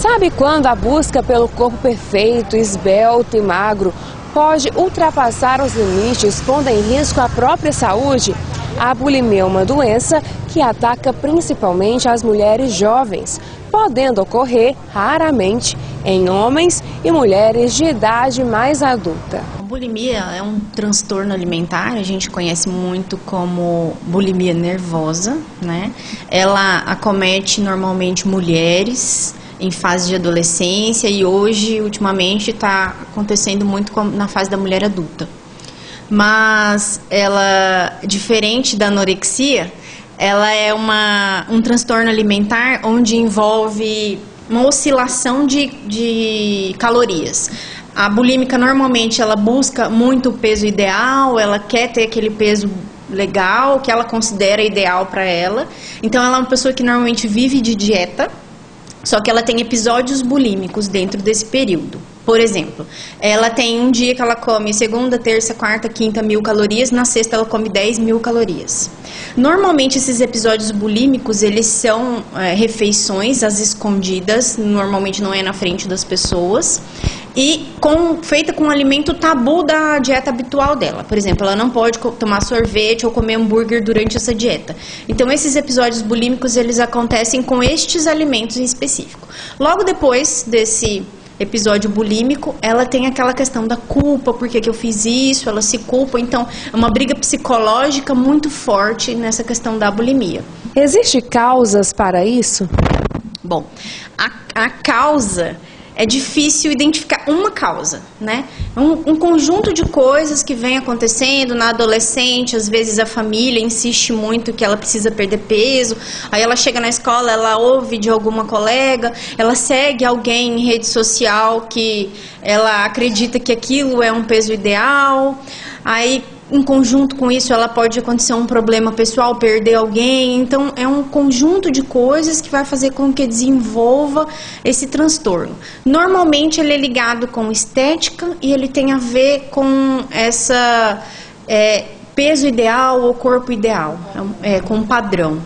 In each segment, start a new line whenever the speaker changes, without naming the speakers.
Sabe quando a busca pelo corpo perfeito, esbelto e magro pode ultrapassar os limites, pondo em risco a própria saúde? A bulimia é uma doença que ataca principalmente as mulheres jovens, podendo ocorrer raramente em homens e mulheres de idade mais adulta.
A bulimia é um transtorno alimentar, a gente conhece muito como bulimia nervosa, né? Ela acomete normalmente mulheres em fase de adolescência e hoje, ultimamente, está acontecendo muito na fase da mulher adulta. Mas ela, diferente da anorexia, ela é um transtorno alimentar onde envolve uma oscilação de calorias. A bulímica, normalmente, ela busca muito o peso ideal, ela quer ter aquele peso legal, que ela considera ideal para ela. Então, ela é uma pessoa que normalmente vive de dieta, só que ela tem episódios bulímicos dentro desse período. Por exemplo, ela tem um dia que ela come segunda, terça, quarta, quinta 1.000 calorias, na sexta ela come 10.000 calorias. Normalmente esses episódios bulímicos, eles são refeições às escondidas, normalmente não é na frente das pessoas, e feita com um alimento tabu da dieta habitual dela. Por exemplo, ela não pode tomar sorvete ou comer hambúrguer durante essa dieta. Então esses episódios bulímicos, eles acontecem com estes alimentos em específico. Logo depois desse episódio bulímico, ela tem aquela questão da culpa, por que eu fiz isso, ela se culpa, então é uma briga psicológica muito forte nessa questão da bulimia.
Existem causas para isso?
Bom, a causa, é difícil identificar uma causa, né? Um conjunto de coisas que vem acontecendo na adolescente, às vezes a família insiste muito que ela precisa perder peso, aí ela chega na escola, ela ouve de alguma colega, ela segue alguém em rede social que ela acredita que aquilo é um peso ideal, aí em conjunto com isso ela pode acontecer um problema pessoal, perder alguém, então é um conjunto de coisas que vai fazer com que desenvolva esse transtorno. Normalmente ele é ligado com estética e ele tem a ver com essa peso ideal ou corpo ideal, com padrão.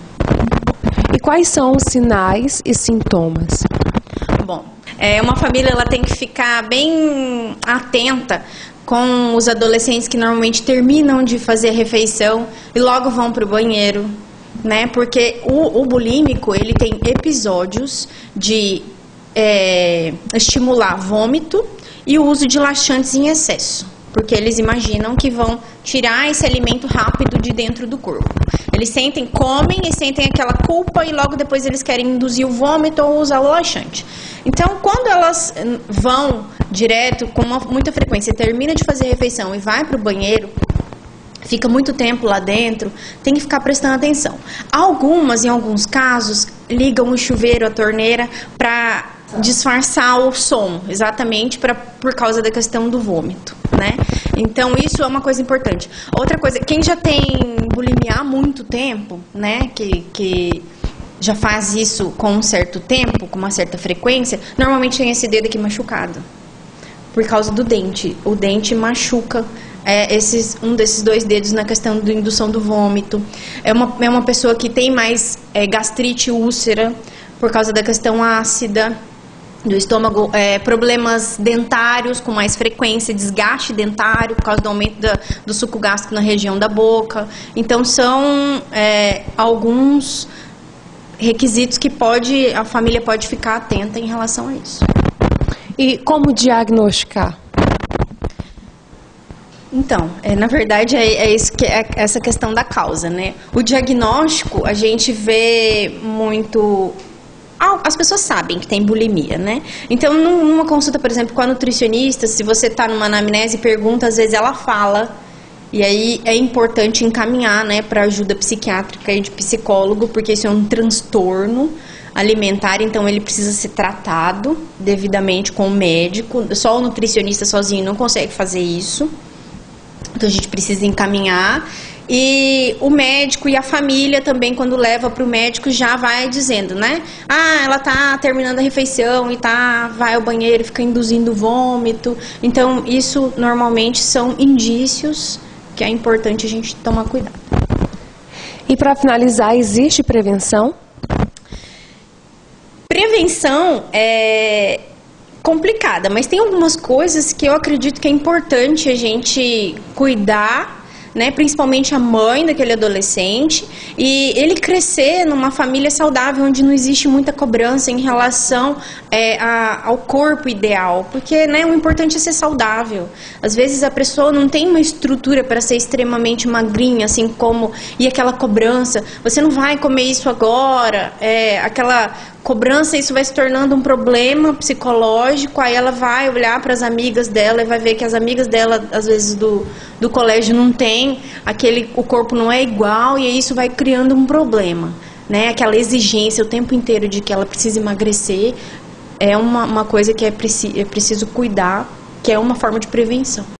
E quais são os sinais e sintomas?
Bom, uma família ela tem que ficar bem atenta com os adolescentes que normalmente terminam de fazer a refeição e logo vão para o banheiro, né? Porque o bulímico, ele tem episódios de estimular vômito e o uso de laxantes em excesso, porque eles imaginam que vão tirar esse alimento rápido de dentro do corpo. Eles comem e sentem aquela culpa e logo depois eles querem induzir o vômito ou usar o laxante. Então, quando elas vão direto, com muita frequência, termina de fazer a refeição e vai para o banheiro, fica muito tempo lá dentro, tem que ficar prestando atenção. Em alguns casos, ligam o chuveiro, a torneira, para disfarçar o som, exatamente por causa da questão do vômito, né? Então, isso é uma coisa importante. Outra coisa, quem já tem bulimia há muito tempo, né, que já faz isso com um certo tempo, com uma certa frequência, normalmente tem esse dedo aqui machucado, por causa do dente. O dente machuca um desses dois dedos na questão da indução do vômito. É uma pessoa que tem mais gastrite úlcera, por causa da questão ácida do estômago, problemas dentários com mais frequência, desgaste dentário por causa do aumento do suco gástrico na região da boca. Então, são alguns requisitos que a família pode ficar atenta em relação a isso.
E como diagnosticar?
Então, na verdade, isso que é essa questão da causa, né? O diagnóstico, a gente vê muito. As pessoas sabem que tem bulimia, né? Então, numa consulta, por exemplo, com a nutricionista, se você está numa anamnese e pergunta, às vezes ela fala. E aí é importante encaminhar, né, para ajuda psiquiátrica e de psicólogo, porque isso é um transtorno alimentar, então ele precisa ser tratado devidamente com o médico. Só o nutricionista sozinho não consegue fazer isso. Então a gente precisa encaminhar. E o médico e a família também, quando leva para o médico, já vai dizendo, né? Ela tá terminando a refeição e vai ao banheiro, fica induzindo vômito. Então, isso normalmente são indícios que é importante a gente tomar cuidado.
E para finalizar, existe prevenção?
Prevenção é complicada, mas tem algumas coisas que eu acredito que é importante a gente cuidar, né, principalmente a mãe daquele adolescente, e ele crescer numa família saudável, onde não existe muita cobrança em relação ao corpo ideal, porque, né, o importante é ser saudável. Às vezes a pessoa não tem uma estrutura para ser extremamente magrinha, assim como, e aquela cobrança, você não vai comer isso agora, aquela cobrança, isso vai se tornando um problema psicológico, aí ela vai olhar para as amigas dela e vai ver que as amigas dela, às vezes do colégio, não tem, o corpo não é igual, e isso vai criando um problema, né? Aquela exigência o tempo inteiro de que ela precisa emagrecer é uma coisa que é preciso cuidar, que é uma forma de prevenção.